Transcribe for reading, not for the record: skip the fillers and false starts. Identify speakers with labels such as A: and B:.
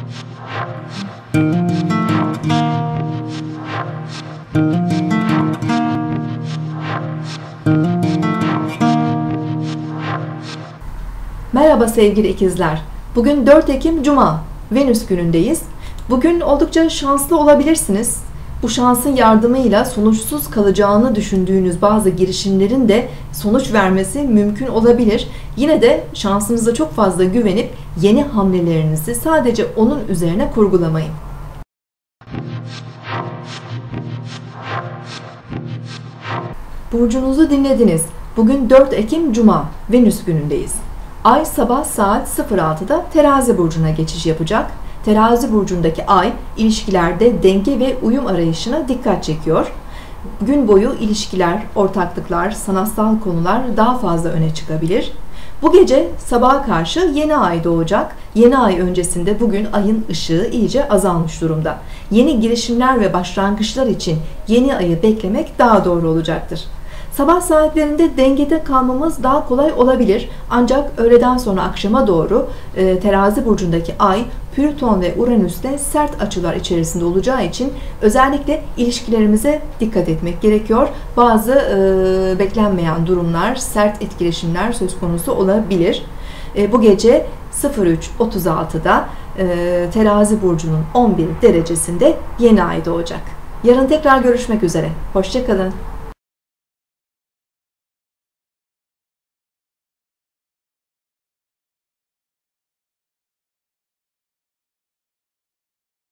A: Merhaba sevgili ikizler. Bugün 4 Ekim Cuma, Venüs günündeyiz. Bugün oldukça şanslı olabilirsiniz. Bu şansın yardımıyla sonuçsuz kalacağını düşündüğünüz bazı girişimlerin de sonuç vermesi mümkün olabilir. Yine de şansınıza çok fazla güvenip yeni hamlelerinizi sadece onun üzerine kurgulamayın. Burcunuzu dinlediniz. Bugün 4 Ekim Cuma, Venüs günündeyiz. Ay sabah saat 06'da Terazi burcuna geçiş yapacak. Terazi burcundaki ay ilişkilerde denge ve uyum arayışına dikkat çekiyor. Gün boyu ilişkiler, ortaklıklar, sanatsal konular daha fazla öne çıkabilir. Bu gece sabaha karşı yeni ay doğacak. Yeni ay öncesinde bugün ayın ışığı iyice azalmış durumda. Yeni girişimler ve başlangıçlar için yeni ayı beklemek daha doğru olacaktır. Sabah saatlerinde dengede kalmamız daha kolay olabilir. Ancak öğleden sonra akşama doğru Terazi burcundaki ay Plüton ve Uranüs'te sert açılar içerisinde olacağı için özellikle ilişkilerimize dikkat etmek gerekiyor. Bazı beklenmeyen durumlar, sert etkileşimler söz konusu olabilir. Bu gece 03.36'da Terazi burcunun 11 derecesinde yeni ay doğacak. Yarın tekrar görüşmek üzere. Hoşça kalın.